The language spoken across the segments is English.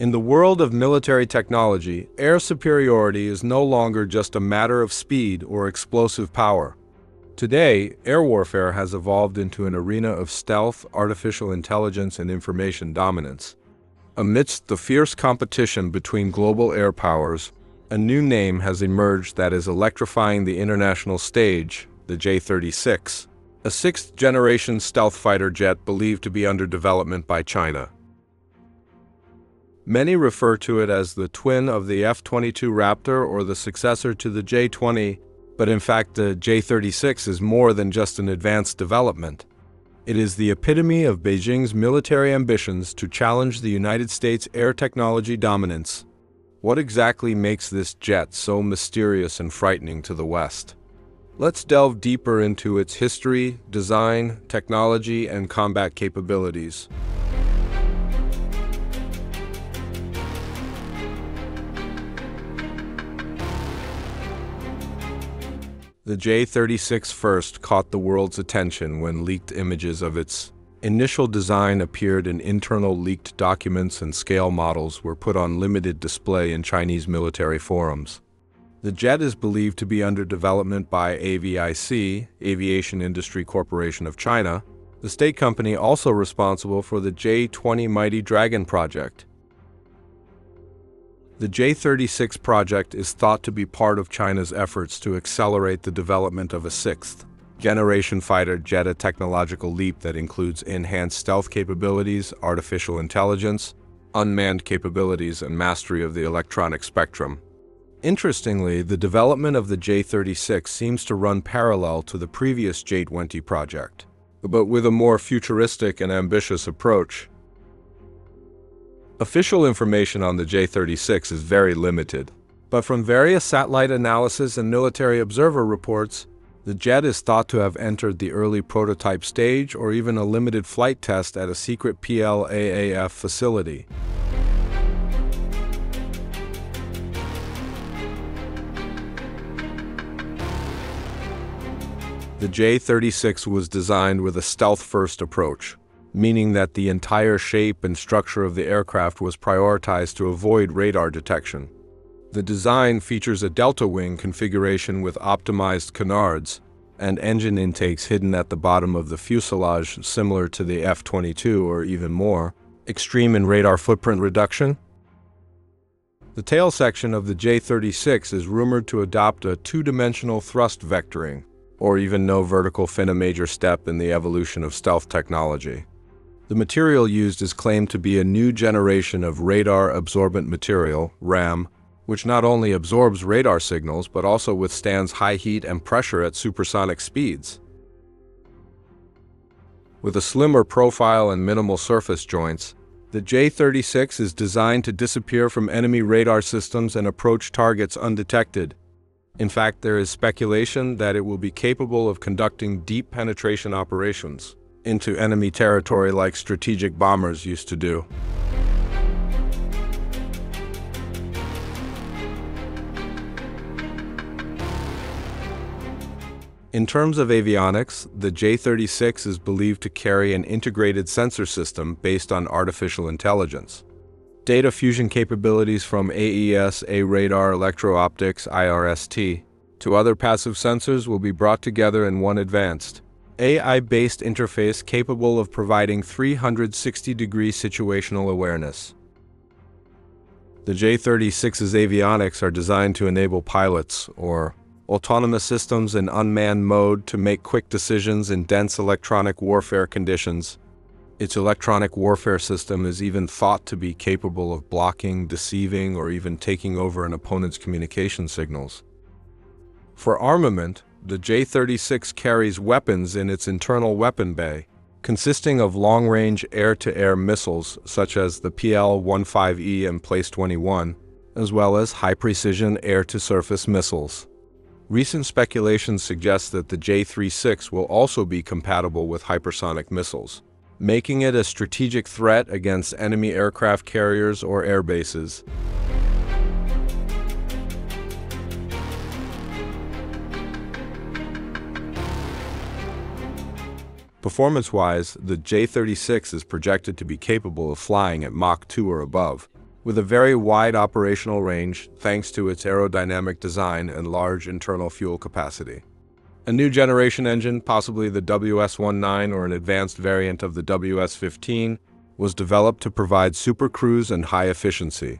In the world of military technology, air superiority is no longer just a matter of speed or explosive power. Today, air warfare has evolved into an arena of stealth, artificial intelligence, and information dominance. Amidst the fierce competition between global air powers, a new name has emerged that is electrifying the international stage, the J-36, a sixth-generation stealth fighter jet believed to be under development by China. Many refer to it as the twin of the F-22 Raptor or the successor to the J-20, but in fact the J-36 is more than just an advanced development. It is the epitome of Beijing's military ambitions to challenge the United States' air technology dominance. What exactly makes this jet so mysterious and frightening to the West? Let's delve deeper into its history, design, technology, and combat capabilities. The J-36 first caught the world's attention when leaked images of its initial design appeared in internal leaked documents, and scale models were put on limited display in Chinese military forums. The jet is believed to be under development by AVIC, Aviation Industry Corporation of China, the state company also responsible for the J-20 Mighty Dragon project. The J-36 project is thought to be part of China's efforts to accelerate the development of a sixth-generation fighter jet, a technological leap that includes enhanced stealth capabilities, artificial intelligence, unmanned capabilities, and mastery of the electronic spectrum. Interestingly, the development of the J-36 seems to run parallel to the previous J-20 project, but with a more futuristic and ambitious approach. Official information on the J-36 is very limited, but from various satellite analysis and military observer reports, the jet is thought to have entered the early prototype stage or even a limited flight test at a secret PLAAF facility. The J-36 was designed with a stealth-first approach, meaning that the entire shape and structure of the aircraft was prioritized to avoid radar detection. The design features a delta wing configuration with optimized canards and engine intakes hidden at the bottom of the fuselage, similar to the F-22 or even more extreme in radar footprint reduction. The tail section of the J-36 is rumored to adopt a two-dimensional thrust vectoring, or even no vertical fin, a major step in the evolution of stealth technology. The material used is claimed to be a new generation of radar-absorbent material, RAM, which not only absorbs radar signals but also withstands high heat and pressure at supersonic speeds. With a slimmer profile and minimal surface joints, the J-36 is designed to disappear from enemy radar systems and approach targets undetected. In fact, there is speculation that it will be capable of conducting deep penetration operations into enemy territory like strategic bombers used to do. In terms of avionics, the J-36 is believed to carry an integrated sensor system based on artificial intelligence. Data fusion capabilities from AES, A-radar, electro-optics, IRST, to other passive sensors will be brought together in one advanced, AI-based interface capable of providing 360-degree situational awareness. The J-36's avionics are designed to enable pilots, or autonomous systems in unmanned mode, to make quick decisions in dense electronic warfare conditions. Its electronic warfare system is even thought to be capable of blocking, deceiving, or even taking over an opponent's communication signals. For armament, the J-36 carries weapons in its internal weapon bay, consisting of long-range air-to-air missiles such as the PL-15E and Place-21, as well as high-precision air-to-surface missiles. Recent speculation suggests that the J-36 will also be compatible with hypersonic missiles, making it a strategic threat against enemy aircraft carriers or air bases. Performance-wise, the J-36 is projected to be capable of flying at Mach 2 or above, with a very wide operational range thanks to its aerodynamic design and large internal fuel capacity. A new generation engine, possibly the WS-19 or an advanced variant of the WS-15, was developed to provide supercruise and high efficiency.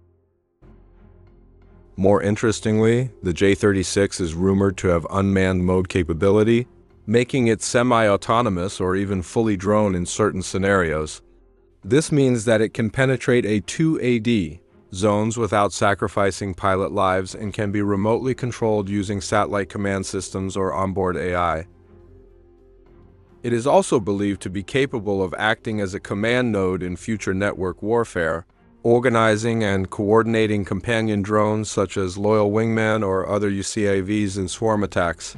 More interestingly, the J-36 is rumored to have unmanned mode capability, making it semi-autonomous or even fully drone in certain scenarios. This means that it can penetrate a 2AD zones without sacrificing pilot lives and can be remotely controlled using satellite command systems or onboard AI. It is also believed to be capable of acting as a command node in future network warfare, organizing and coordinating companion drones such as Loyal Wingman or other UCAVs in swarm attacks.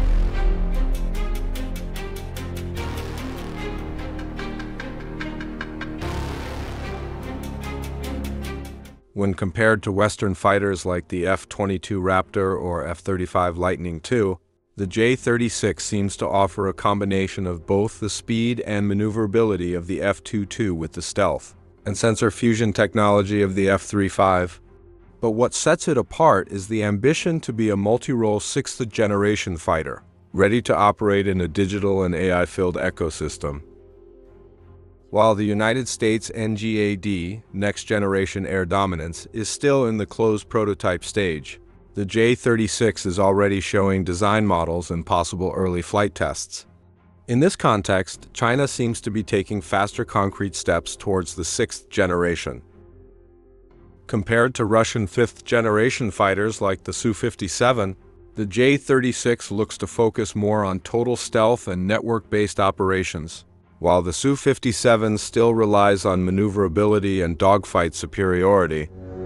When compared to Western fighters like the F-22 Raptor or F-35 Lightning II, the J-36 seems to offer a combination of both the speed and maneuverability of the F-22 with the stealth and sensor fusion technology of the F-35. But what sets it apart is the ambition to be a multi-role sixth-generation fighter, ready to operate in a digital and AI-filled ecosystem. While the United States NGAD, Next Generation Air Dominance, is still in the closed prototype stage, the J-36 is already showing design models and possible early flight tests. In this context, China seems to be taking faster concrete steps towards the sixth generation. Compared to Russian fifth-generation fighters like the Su-57, the J-36 looks to focus more on total stealth and network-based operations, while the Su-57 still relies on maneuverability and dogfight superiority.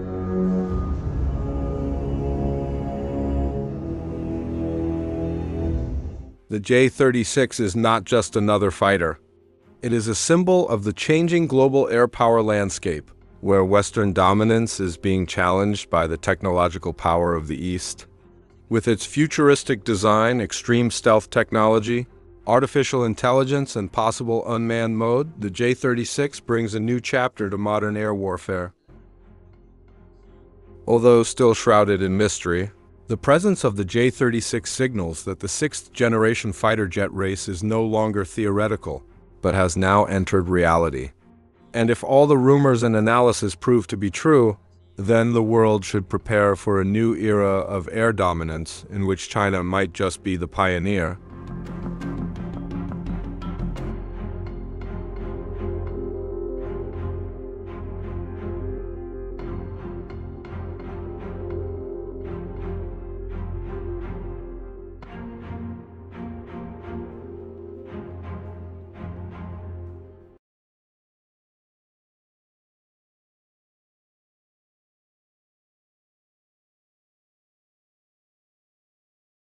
The J-36 is not just another fighter. It is a symbol of the changing global air power landscape, where Western dominance is being challenged by the technological power of the East. With its futuristic design, extreme stealth technology, artificial intelligence, and possible unmanned mode, the J-36 brings a new chapter to modern air warfare. Although still shrouded in mystery, the presence of the J-36 signals that the sixth-generation fighter jet race is no longer theoretical, but has now entered reality. And if all the rumors and analysis prove to be true, then the world should prepare for a new era of air dominance in which China might just be the pioneer,